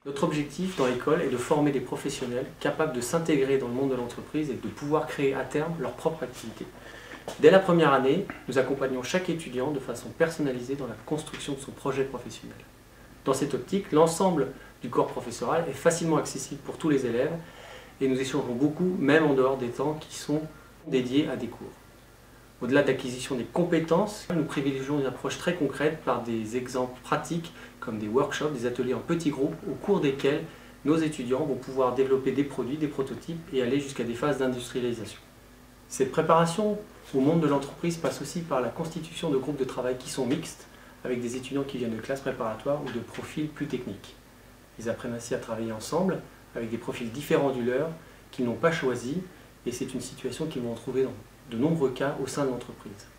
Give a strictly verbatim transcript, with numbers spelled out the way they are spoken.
Notre objectif dans l'école est de former des professionnels capables de s'intégrer dans le monde de l'entreprise et de pouvoir créer à terme leur propre activité. Dès la première année, nous accompagnons chaque étudiant de façon personnalisée dans la construction de son projet professionnel. Dans cette optique, l'ensemble du corps professoral est facilement accessible pour tous les élèves et nous échangeons beaucoup, même en dehors des temps qui sont dédiés à des cours. Au-delà de l'acquisition des compétences, nous privilégions une approche très concrète par des exemples pratiques comme des workshops, des ateliers en petits groupes au cours desquels nos étudiants vont pouvoir développer des produits, des prototypes et aller jusqu'à des phases d'industrialisation. Cette préparation au monde de l'entreprise passe aussi par la constitution de groupes de travail qui sont mixtes, avec des étudiants qui viennent de classes préparatoires ou de profils plus techniques. Ils apprennent ainsi à travailler ensemble avec des profils différents du leur qu'ils n'ont pas choisi et c'est une situation qu'ils vont retrouver dans de nombreux cas au sein de l'entreprise.